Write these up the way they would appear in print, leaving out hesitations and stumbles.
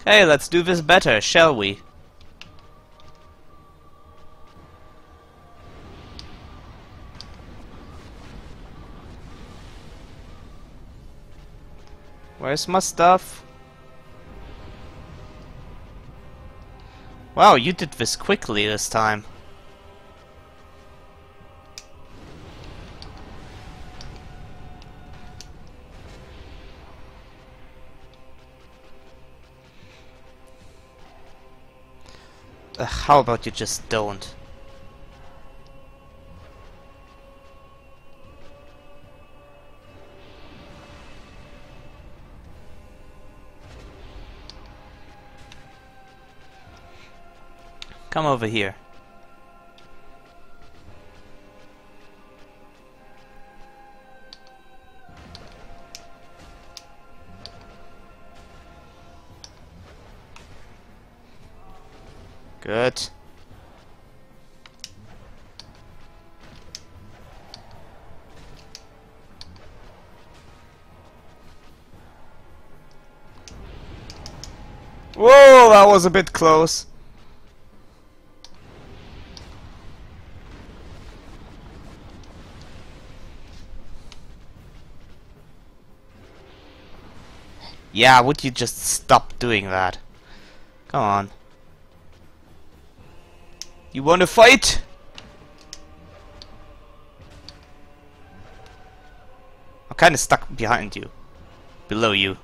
Hey, let's do this better, shall we? Where's my stuff? Wow, you did this quickly this time. How about you just don't? Come over here. Good. Whoa, that was a bit close. Yeah, would you just stop doing that? Come on. You wanna fight? I'm kinda stuck behind you. Below you.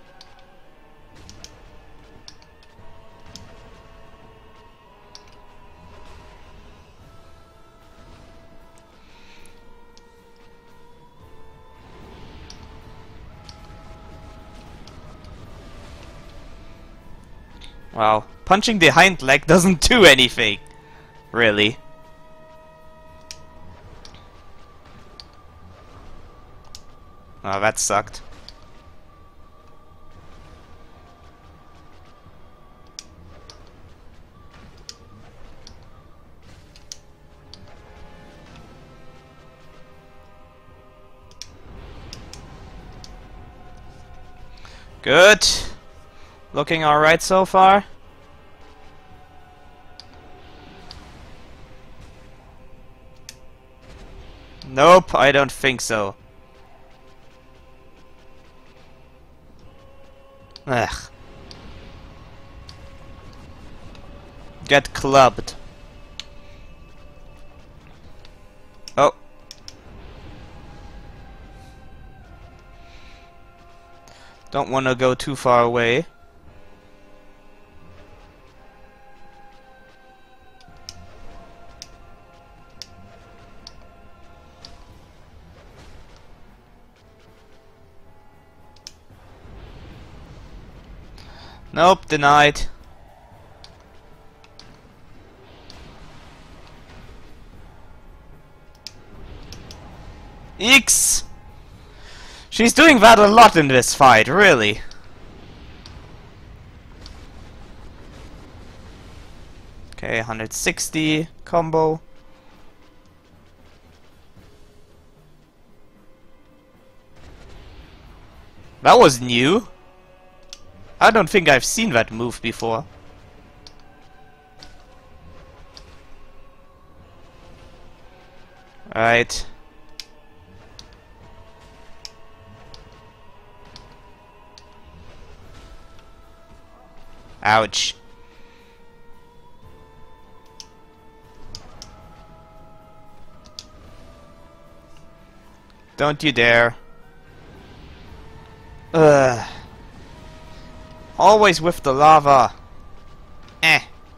Wow. Punching the hind leg doesn't do anything. Really. Oh, that sucked. Good. Looking alright so far. Nope, I don't think so. Ugh. Get clubbed. Oh. Don't want to go too far away. Nope, denied. X! She's doing that a lot in this fight, really. Okay, 160 combo. That was new. I don't think I've seen that move before. Right. Ouch. Don't you dare. Ugh. Always with the lava. Eh.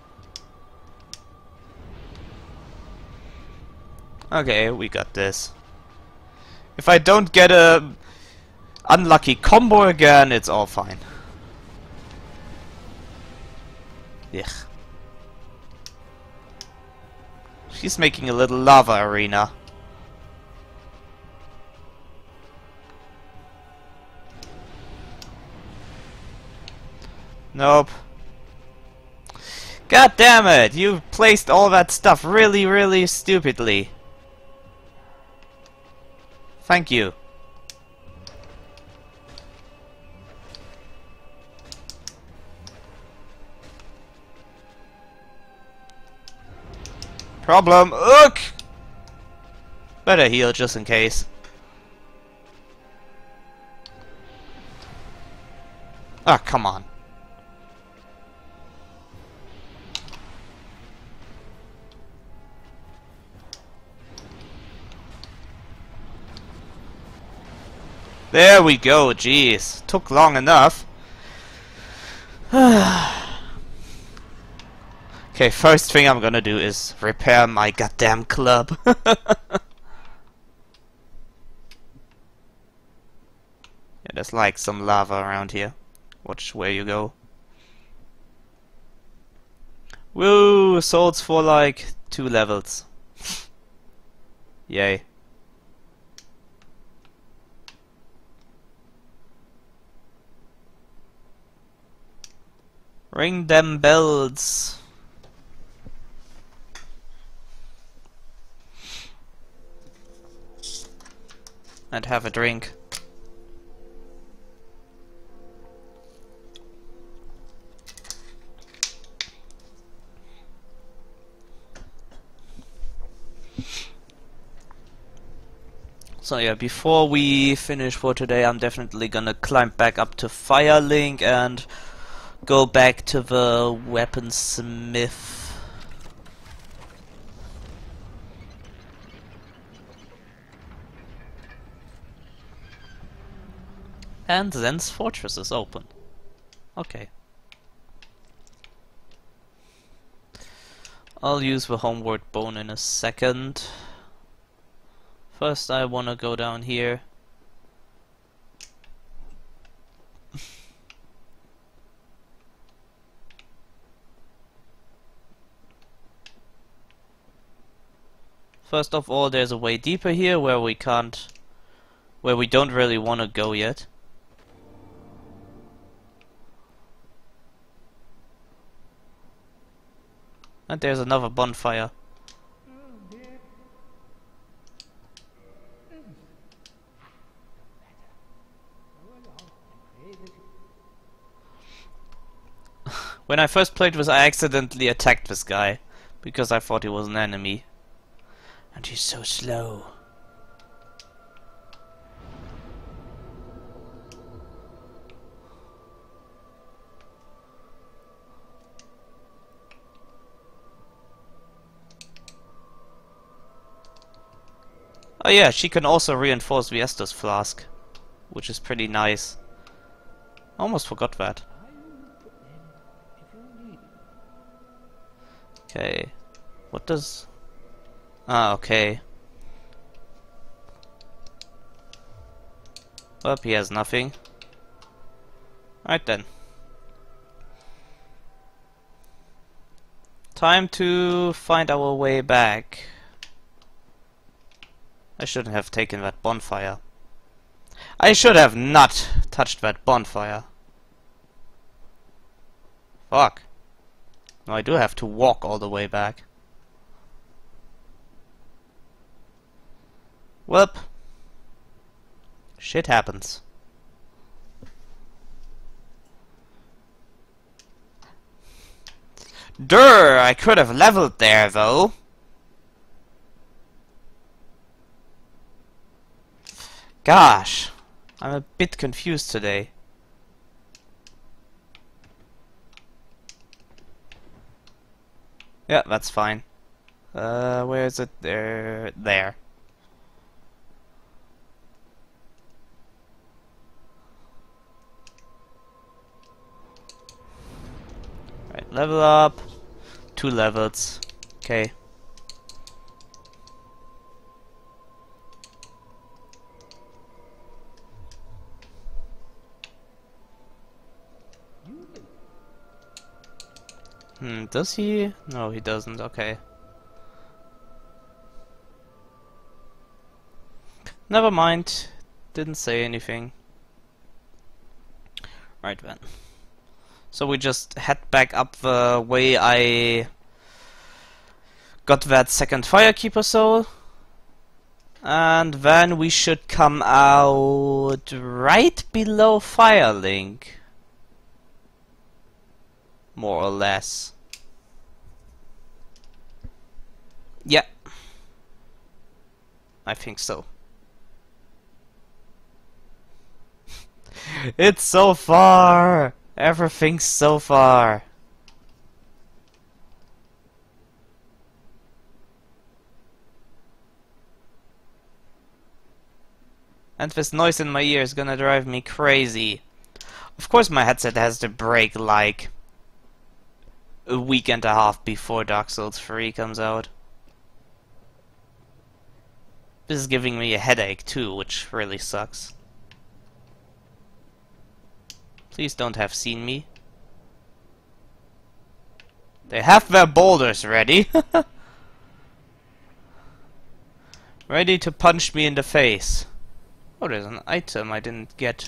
Okay, we got this. If I don't get a unlucky combo again, it's all fine. Ugh. She's making a little lava arena. Nope. God damn it! You placed all that stuff really, really stupidly. Thank you. Problem! Look! Better heal just in case. Ah, come on. There we go, jeez. Took long enough. Okay, first thing I'm gonna do is repair my goddamn club. Yeah, there's like some lava around here. Watch where you go. Woo! Swords for like 2 levels. Yay. Ring them bells. And have a drink. So yeah, before we finish for today, I'm definitely gonna climb back up to Firelink and go back to the weaponsmith. And Zen's fortress is open. Okay. I'll use the homeward bone in a second. First I wanna go down here. First of all, there's a way deeper here where we don't really wanna go yet. And there's another bonfire. When I first played this, I accidentally attacked this guy because I thought he was an enemy. And he's so slow. Oh yeah, she can also reinforce the Estus flask, which is pretty nice. Almost forgot that. Okay, what does... Ah, okay. Well, he has nothing. Alright then. Time to find our way back. I shouldn't have taken that bonfire. I should have not touched that bonfire. Fuck. No, I do have to walk all the way back. Welp. Shit happens. Durr! I could have leveled there, though. Gosh. I'm a bit confused today. Yeah, that's fine. Where is it? There. Right, level up. 2 levels. Okay. Does he? No, he doesn't. Okay. Never mind. Didn't say anything. Right then. So we just head back up the way I got that second Firekeeper soul. And then we should come out right below Firelink. More or less. Yeah, I think so. It's so far! Everything's so far. And this noise in my ear is gonna drive me crazy. Of course my headset has to break like a week and a half before Dark Souls 3 comes out. This is giving me a headache too, which really sucks. Please don't have seen me. They have their boulders ready. Ready to punch me in the face. Oh, there's an item I didn't get.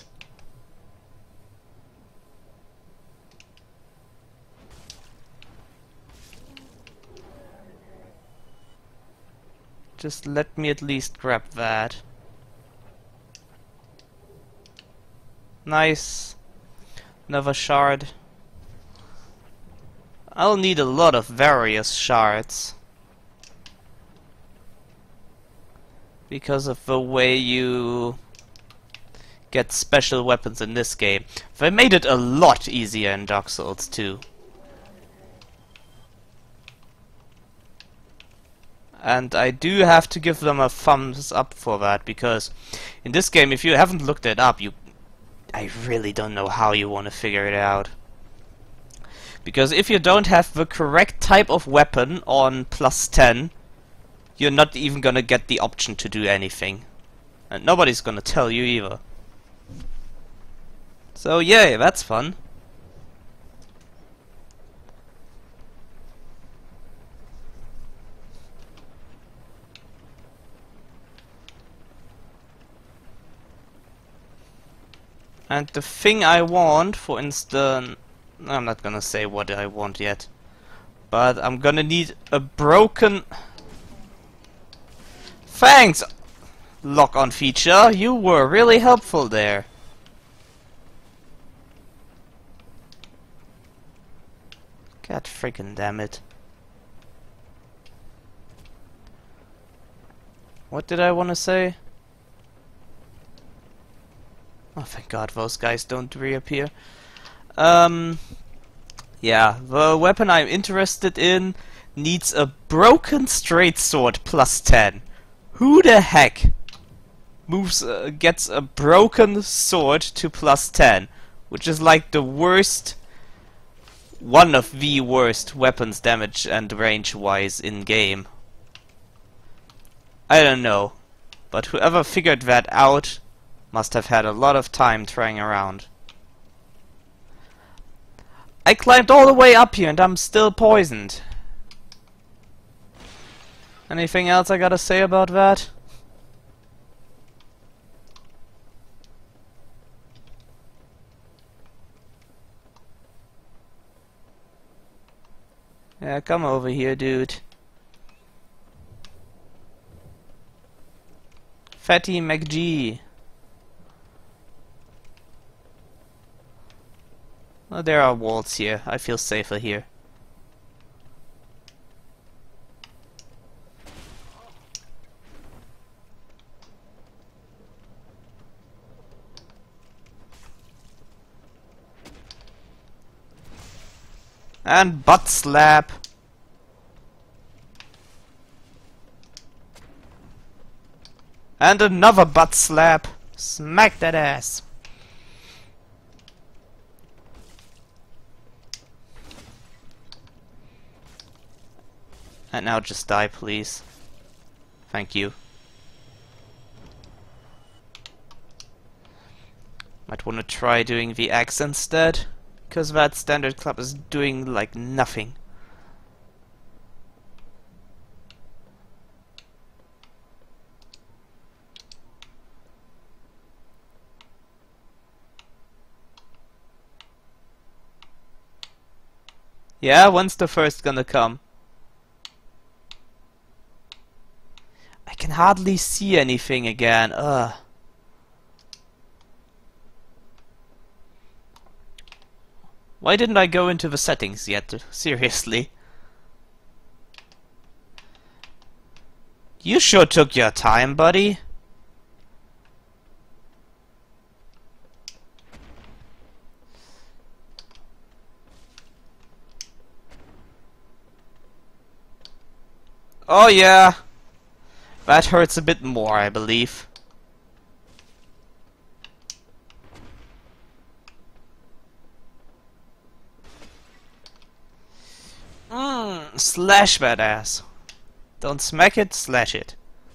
Just let me at least grab that. Nice. Another shard. I'll need a lot of various shards. Because of the way you get special weapons in this game. They made it a lot easier in Dark Souls 2. And I do have to give them a thumbs up for that, because in this game, if you haven't looked it up, I really don't know how you want to figure it out. Because if you don't have the correct type of weapon on +10, you're not even gonna get the option to do anything. And nobody's gonna tell you either. So yay, that's fun. And the thing I want, for instance, I'm not gonna say what I want yet, but I'm gonna need a broken... Thanks, lock-on feature, you were really helpful there. God freaking damn it. What did I want to say? Oh, thank God those guys don't reappear. Yeah, the weapon I'm interested in needs a broken straight sword +10. Who the heck gets a broken sword to +10? Which is like the worst, one of the worst weapons damage and range wise in game. I don't know, but whoever figured that out must have had a lot of time trying around. I climbed all the way up here and I'm still poisoned. Anything else I gotta say about that? Yeah, come over here, dude. Fatty McG. Oh, there are walls here. I feel safer here. And butt slap. And another butt slap. Smack that ass. And now just die, please. Thank you. Might want to try doing the axe instead, because that standard club is doing like nothing. Yeah, when's the first gonna come? I can hardly see anything again. Ugh. Why didn't I go into the settings yet? Seriously. You sure took your time, buddy. Oh yeah, that hurts a bit more, I believe. Slash that ass. Don't smack it, slash it.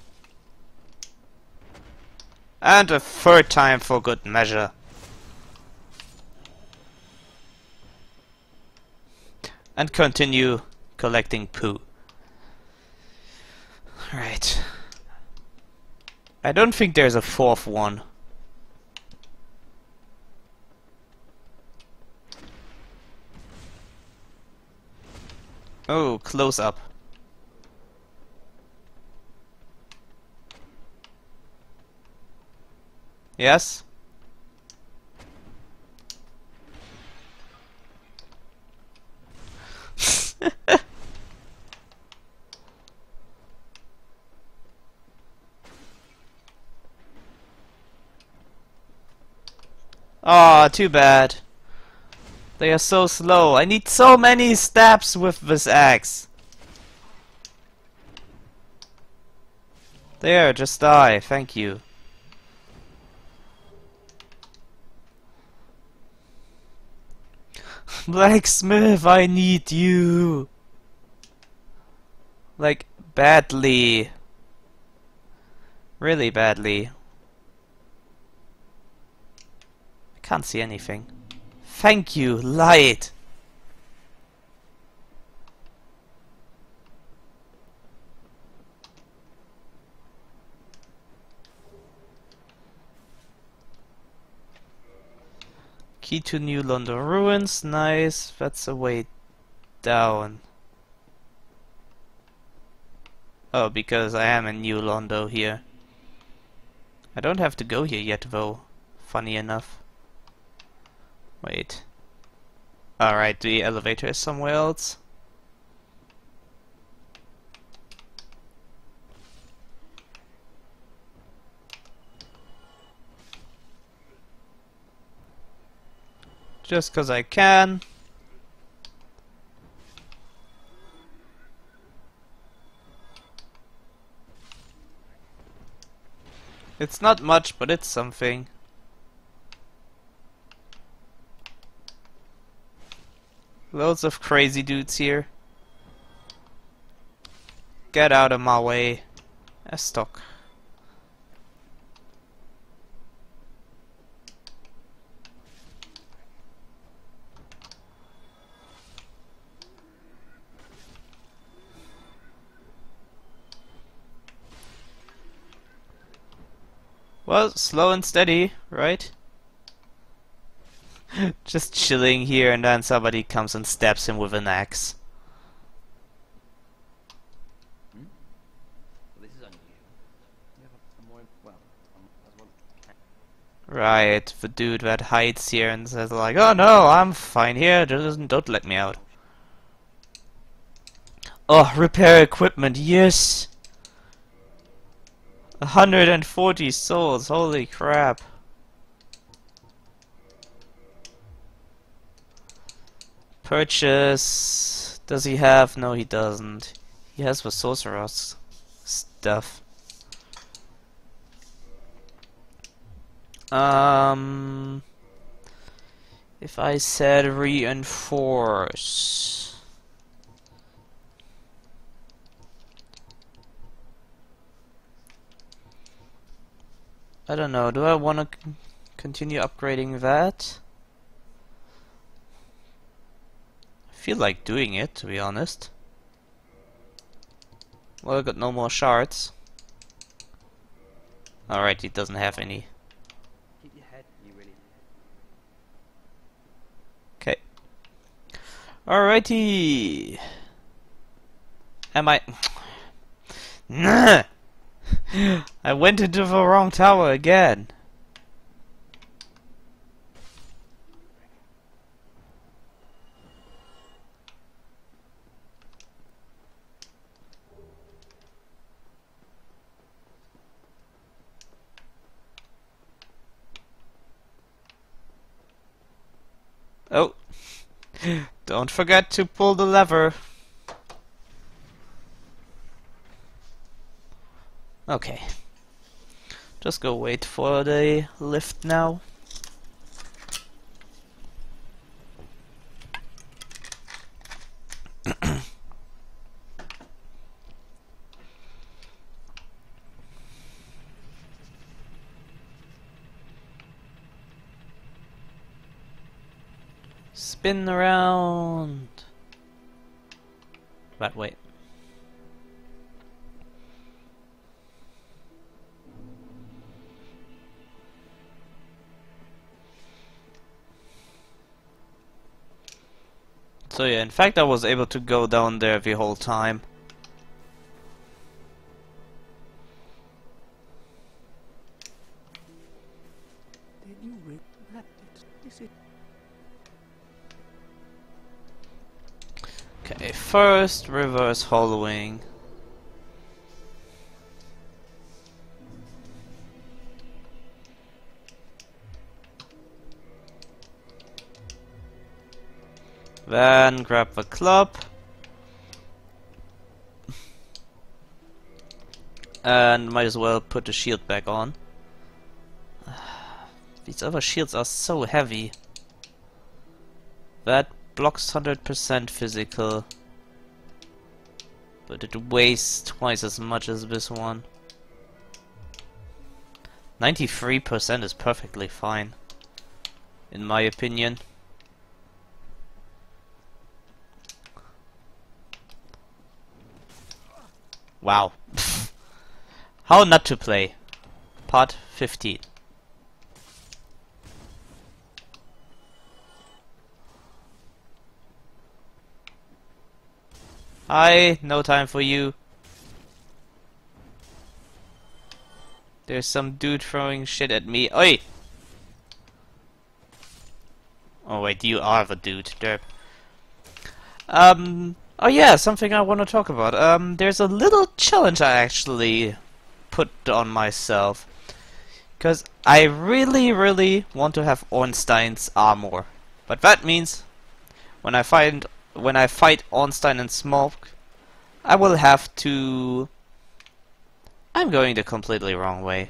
And a third time for good measure. And continue collecting poo. Right. I don't think there's a fourth one. Oh, close up. Yes? Aw, too bad. They are so slow. I need so many stabs with this axe. There, just die. Thank you. Blacksmith, I need you. Like, badly. Really badly. I can't see anything. Thank you, light. Key to New London Ruins, nice. That's a way down. Oh, because I am in New Londo here. I don't have to go here yet though, funny enough. Wait. Alright, the elevator is somewhere else. Just 'cause I can. It's not much, but it's something. Loads of crazy dudes here. Get out of my way. Stock. Well, slow and steady, right? Just chilling here and then somebody comes and stabs him with an axe. Right, the dude that hides here and says like, oh no, I'm fine here, don't let me out. Oh, repair equipment, yes! 140 souls, holy crap. Purchase. Does he have? No, he doesn't. He has the sorcerer's stuff. If I said reinforce. I don't know, do I want to continue upgrading that? I feel like doing it, to be honest. Well, I got no more shards. Alright, he doesn't have any. Keep your head, you really. Okay. Alrighty. Am I... Nah! I went into the wrong tower again. Oh, don't forget to pull the lever. Okay. Just go wait for the lift now. Spin around. But wait. So yeah, in fact I was able to go down there the whole time. Did you rip that? Is it? Okay, first reverse hollowing. Then grab the club. And might as well put the shield back on. These other shields are so heavy. That blocks 100% physical. But it weighs twice as much as this one. 93% is perfectly fine, in my opinion. Wow. How not to play. Part 15. Hi, no time for you. There's some dude throwing shit at me. Oi! Oh wait, you are the dude. Derp. Oh yeah, something I want to talk about. There's a little challenge I actually put on myself. Because I really want to have Ornstein's armor. But that means when I fight Ornstein and Smoke, I will have to... I'm going the completely wrong way.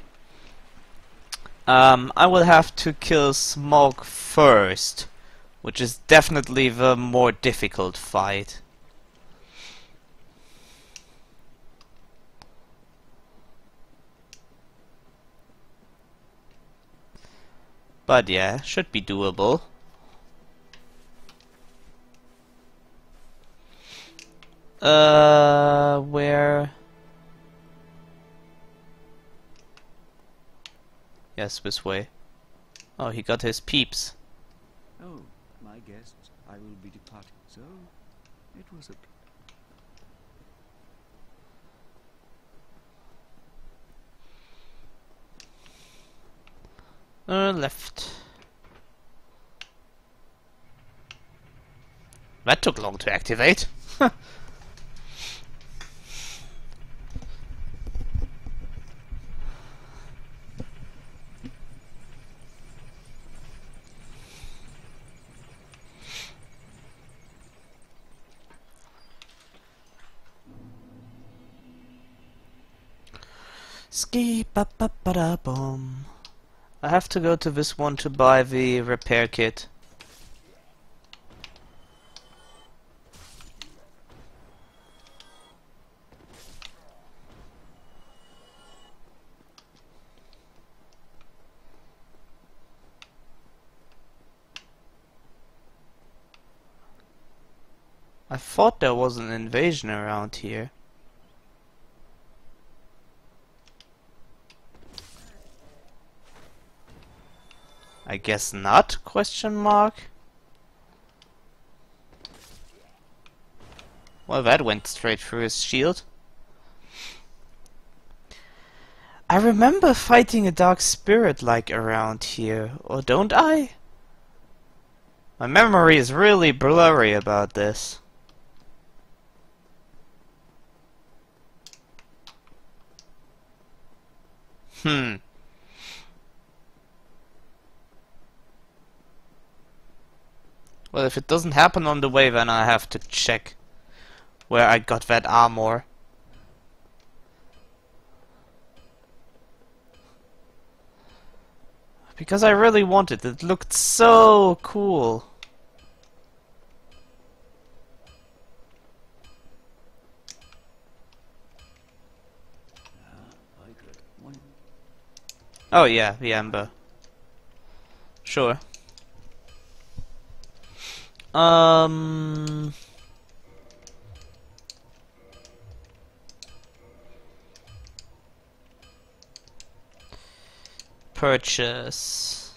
I will have to kill Smoke first, which is definitely the more difficult fight. But yeah, should be doable. Where? Yes, this way. Oh, he got his peeps. Oh, my guests, I will be departing. So, it was a... Left. That took long to activate. Ski ba ba ba da boom. I have to go to this one to buy the repair kit. I thought there was an invasion around here. I guess not? Question mark. Well, that went straight through his shield. I remember fighting a dark spirit like around here, or don't I? My memory is really blurry about this. Well, if it doesn't happen on the way, then I have to check where I got that armor. Because I really want it. It looked so cool. I got one. Oh yeah, the amber. Sure. Purchase.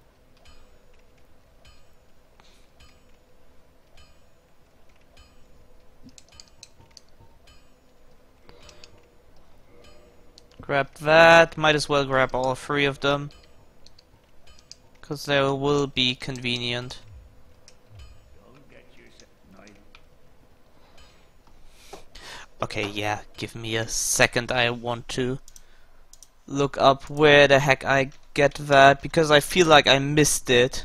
Grab that. Might as well grab all three of them. Because they will be convenient. Don't get yourself knife. Okay, yeah, give me a second. I want to look up where the heck I get that, because I feel like I missed it.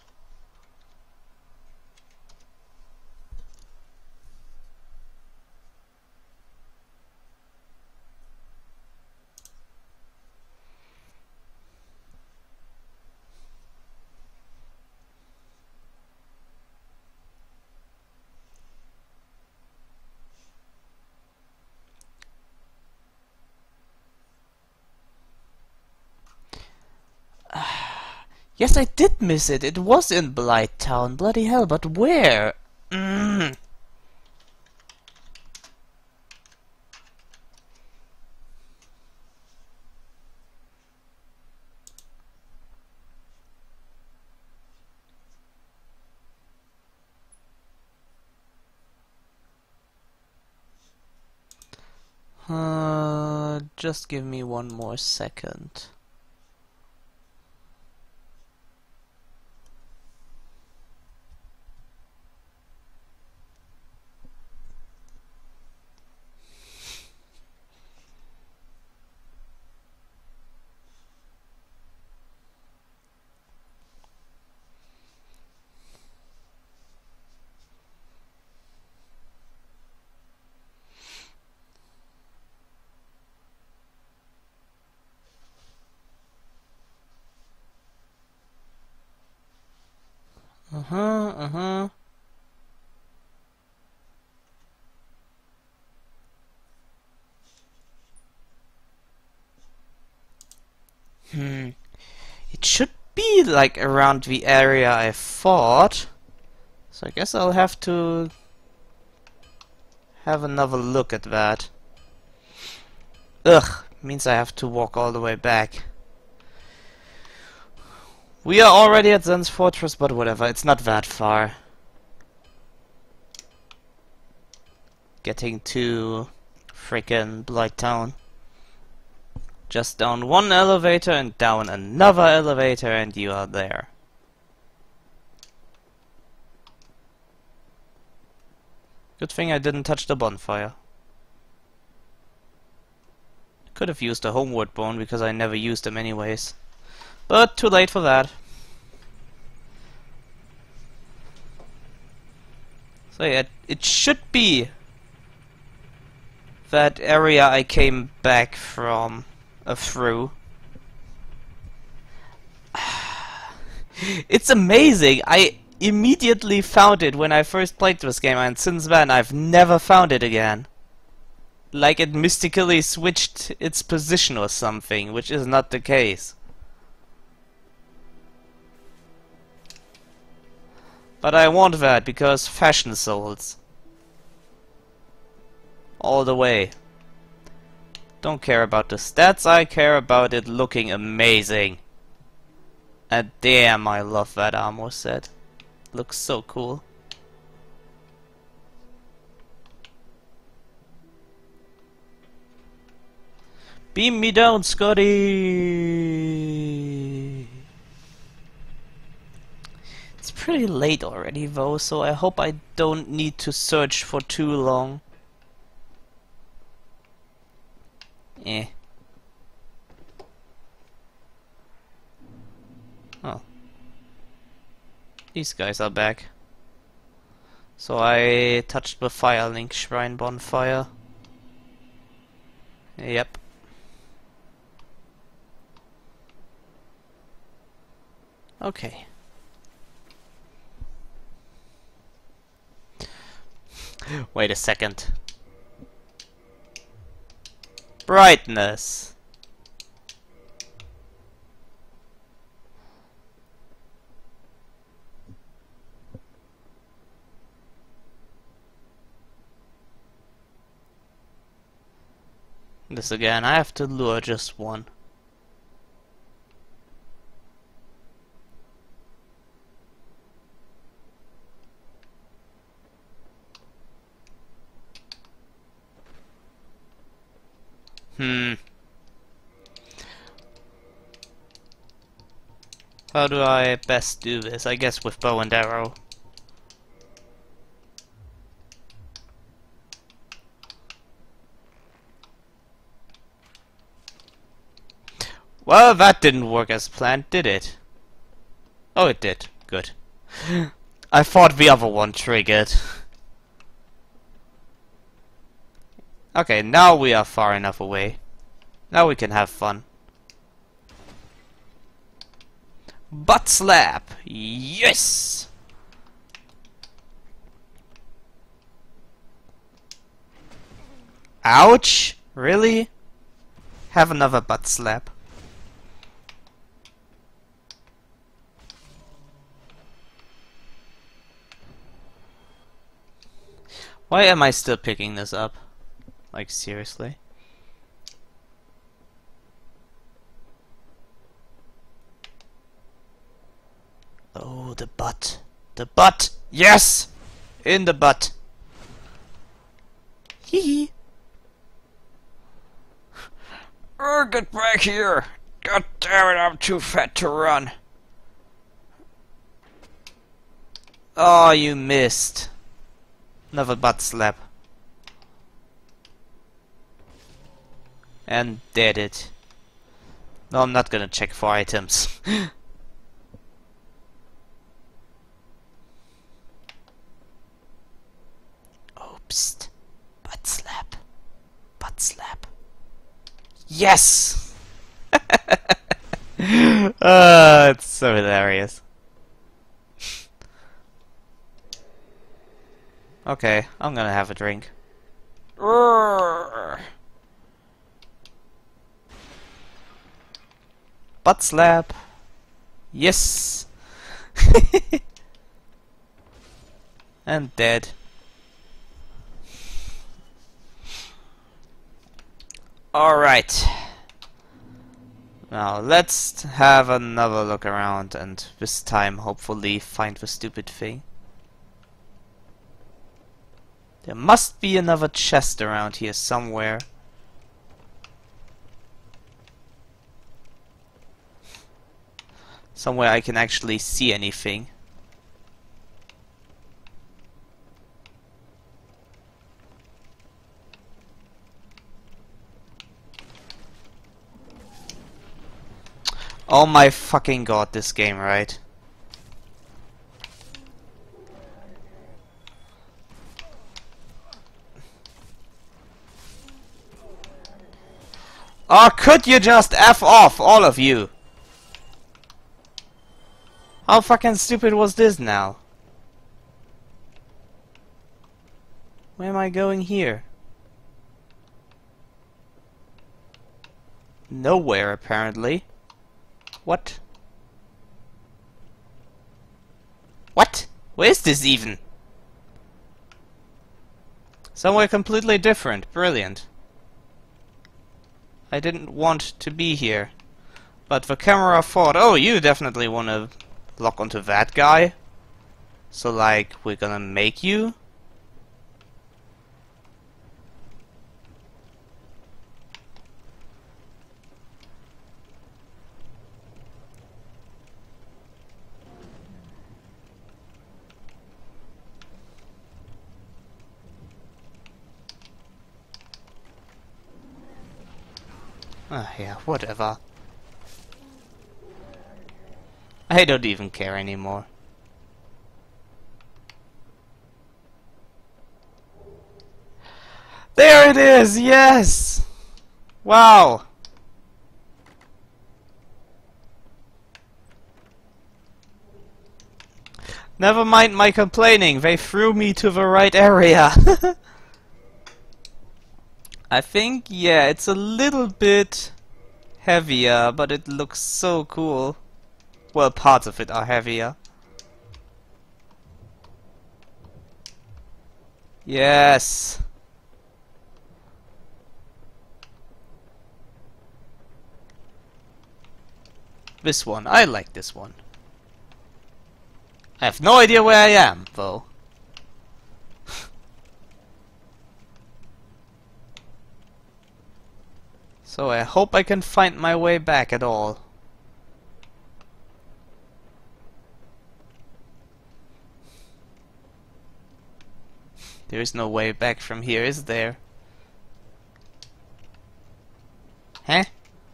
Yes, I did miss it. It was in Blighttown. Bloody hell, but where? Just give me one more second. It should be like around the area I thought. So I guess I'll have to have another look at that. Ugh, means I have to walk all the way back. We are already at Zen's Fortress, but whatever, it's not that far. Getting to frickin' Blighttown. Just down one elevator and down another elevator and you are there. Good thing I didn't touch the bonfire. Could have used a homeward bone because I never used them anyways. But too late for that. So yeah, it should be that area I came back from through. It's amazing! I immediately found it when I first played this game, and since then I've never found it again. Like it mystically switched its position or something, which is not the case. But I want that because fashion souls. All the way. Don't care about the stats, I care about it looking amazing. And damn, I love that armor set. Looks so cool. Beam me down, Scotty! It's pretty late already though, so I hope I don't need to search for too long. Eh. Oh. These guys are back. So I touched the Firelink Shrine bonfire. Yep. Okay. Wait a second. Brightness. This again, I have to lure just one. How do I best do this? I guess with bow and arrow. Well, that didn't work as planned, did it? Oh, it did. Good. I thought the other one triggered. Okay, now we are far enough away. Now we can have fun. Butt slap! Yes! Ouch! Really? Have another butt slap. Why am I still picking this up? Like, seriously? Oh, the butt. The butt! Yes! In the butt. Hee hee. Get back here! God damn it, I'm too fat to run. Oh, you missed. Another butt slap. And dead it. No, I'm not gonna check for items. Oops. Butt slap. Butt slap. Yes! It's so hilarious. Okay, I'm gonna have a drink. Butt slap. Yes. And dead. Alright. Now let's have another look around and this time hopefully find the stupid thing. There must be another chest around here somewhere. Somewhere I can actually see anything. Oh my fucking god, this game, right? Oh, could you just F off, all of you? How fucking stupid was this now? Where am I going here? Nowhere, apparently. What? What? Where is this even? Somewhere completely different. Brilliant. I didn't want to be here. But the camera thought, oh, you definitely want to lock onto that guy. So, like, we're gonna make you? Ah, yeah, whatever. I don't even care anymore. There it is! Yes! Wow! Never mind my complaining, they threw me to the right area. I think, yeah, it's a little bit heavier, but it looks so cool. Well, parts of it are heavier. Yes! This one, I like this one. I have no idea where I am, though. So I hope I can find my way back at all. There is no way back from here, is there? Huh?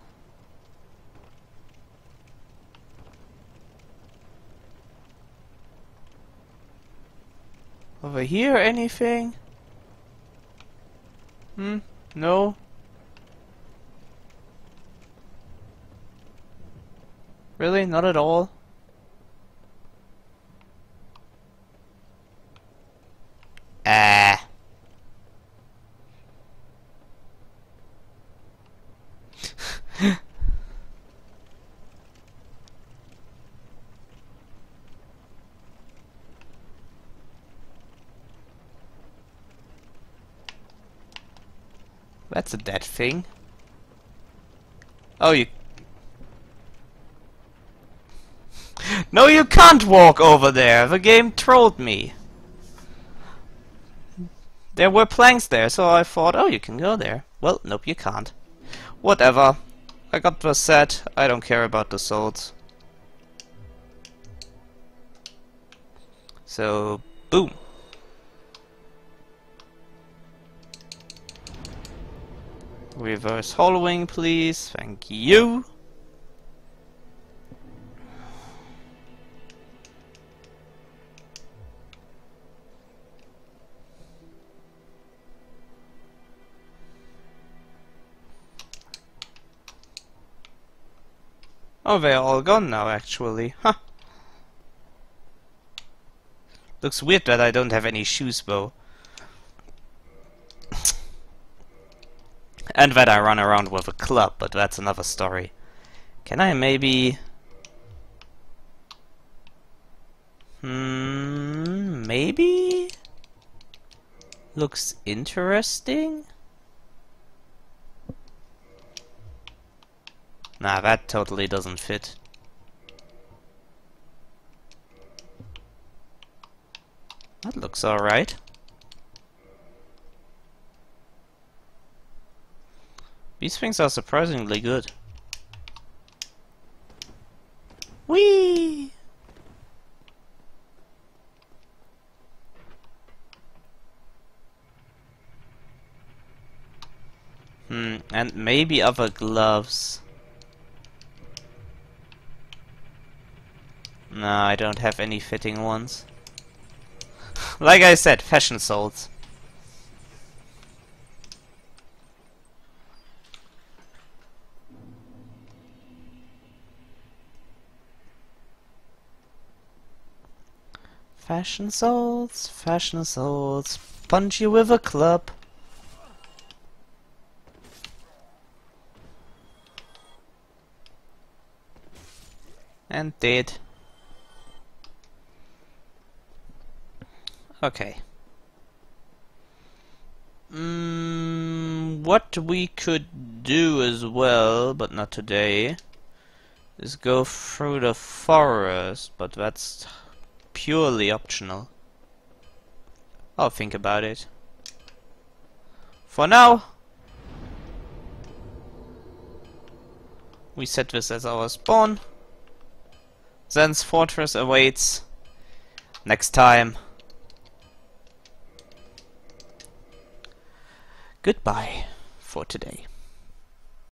Over here, anything? No? Really? Not at all? Ah. That's a dead thing. Oh, you... No, you can't walk over there! The game trolled me. There were planks there, so I thought, oh, you can go there. Well, nope, you can't. Whatever. I got the set. I don't care about the souls. So, boom. Reverse hollowing, please. Thank you. Oh, they're all gone now, actually. Huh. Looks weird that I don't have any shoes, though. And that I run around with a club, but that's another story. Can I maybe... maybe? Looks interesting? Nah, that totally doesn't fit. That looks alright. These things are surprisingly good. Whee! And maybe other gloves. No, I don't have any fitting ones. Like I said, fashion souls. Fashion souls, punch you with a club. And dead. Okay. What we could do as well, but not today, is go through the forest, but that's purely optional. I'll think about it. For now, we set this as our spawn. Zen's fortress awaits next time. Goodbye for today.